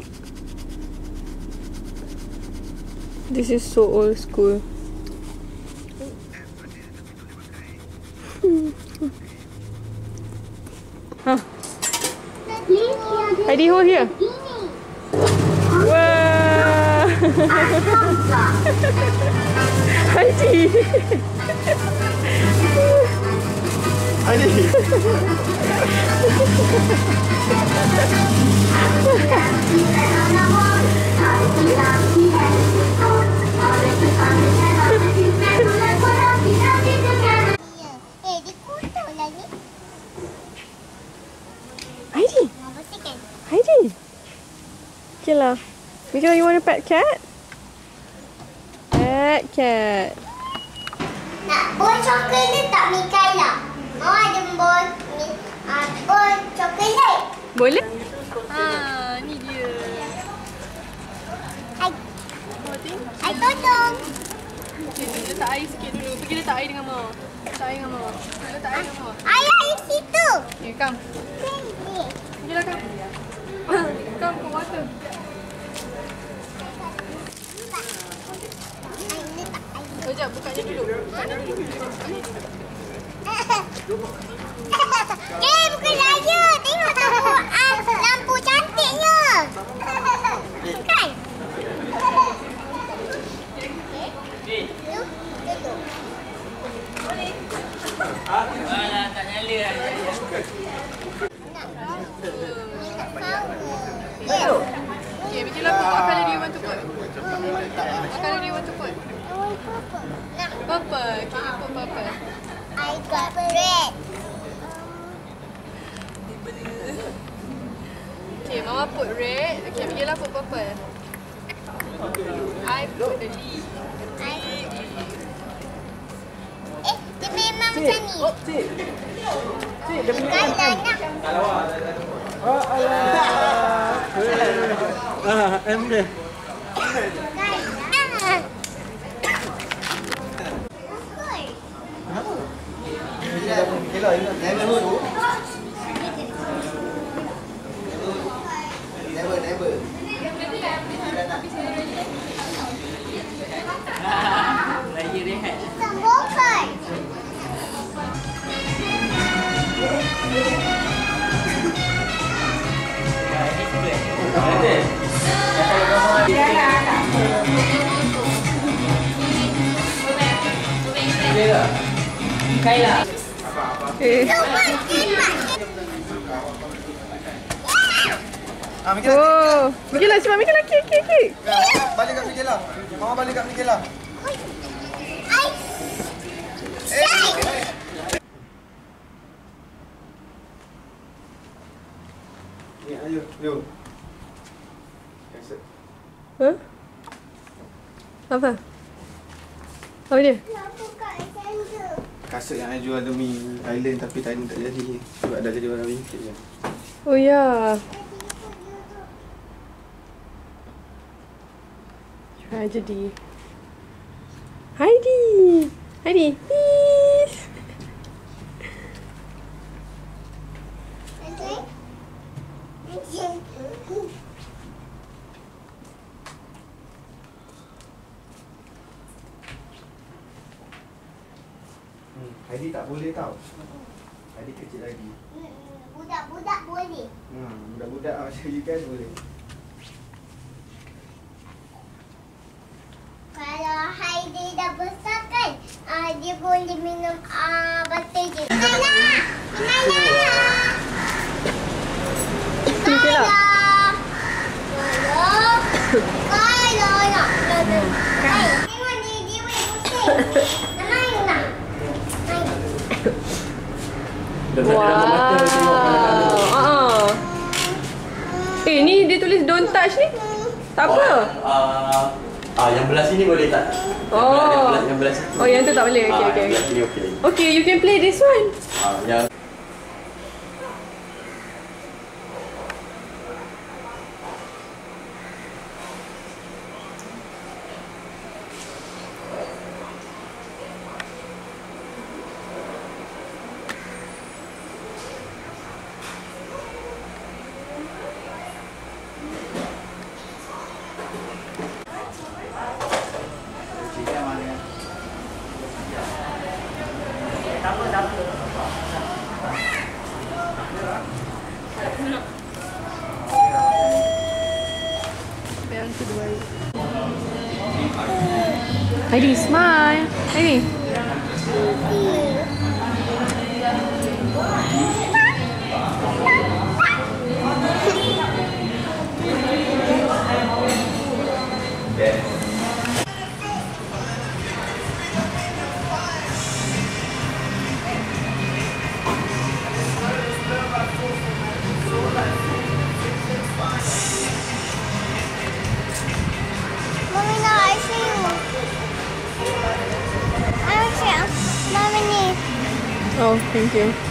This is so old school. Huh. Heidi, hold here. Wow. Heidi. Heidi. Heidi. Heidi. Okay lah. Mika, you want a pet cat? Pet cat. Nak bol coklat tak Mikaela? Mau ada bol coklat? Boleh? Ni dia. I tolong. Okay, letak air sikit dulu. Pergi letak air dengan Mama. Letak air dengan Mama. Letak air dengan Mama. Ayah di situ. Okay, come. Pergilah, come. Come, ke water. Sekejap, bukanya dulu. Bukanya dulu. Bukan Raya. Tengok lampu cantiknya. Kan? Tak nyala lah. Okay, beginilah put. What colour do you want to put? What colour do you want to put? Purple. Okay, you put purple. I got red. Okay, Mama put red. Okay, beginilah put purple. I put the leaf. Dia memang macam ni. Cik, dia punya Kailan nak. Oh, alah. M dia. Kailan. Lagi rehat. Sembuhkan. Kaila. Oh, Mikaela cepat, Mikaela kik. Balik kat Mikaela. Mama balik kat Mikaela. Ni ayo, jom. Kasut. Huh? Apa? Apa dia? Kasut yang I jual demi Thailand tapi Thailand tak jadi. Sebab dah jadi warna vintage je. Oh ya. Jadi. Heidi. Please. Heidi tak boleh tau. Heidi kecil lagi. Budak-budak boleh. Budak-budak macam you guys boleh. Kalau Heidi dah besar kan, dia boleh minum botol je. Mikaela! Tengok dia pusing. Main nak. Wow. Ni dia tulis don't touch ni. Tak apa. Yang belah sini boleh tak? Oh. Yang belah sini. Oh, yang tu tak boleh. Okay. Ini okey. Okay, you can play this one. Yang Heidi, smile. Heidi. Mommy, no, I see you. I see you. Mommy, Oh, thank you.